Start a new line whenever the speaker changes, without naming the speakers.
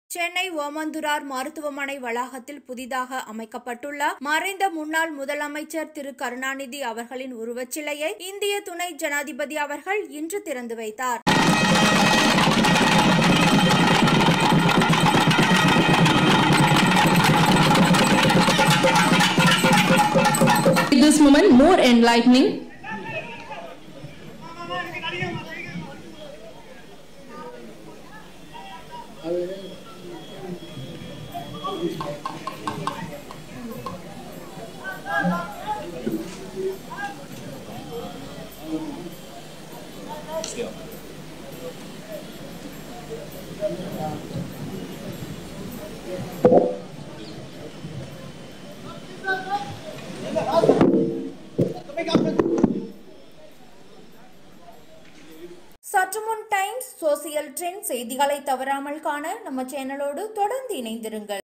சென்னை ஓமந்தூரார் மருத்துவமனை வளாகத்தில் புதிதாக அமைக்கப்பட்டுள்ள மறைந்த முன்னாள் முதலமைச்சர் திரு கருணாநிதி அவர்களின் உருவச்சிலையை இந்திய துணை ஜனாதிபதி அவர்கள் இன்று திறந்து வைத்தார்.
This moment more enlightening.
சற்றுமுன் டைம்ஸ் சோசியல் ட்ரெண்ட் செய்திகளை தவறாமல் காண நம்ம சேனலோடு தொடர்ந்து இணைந்திருங்கள்.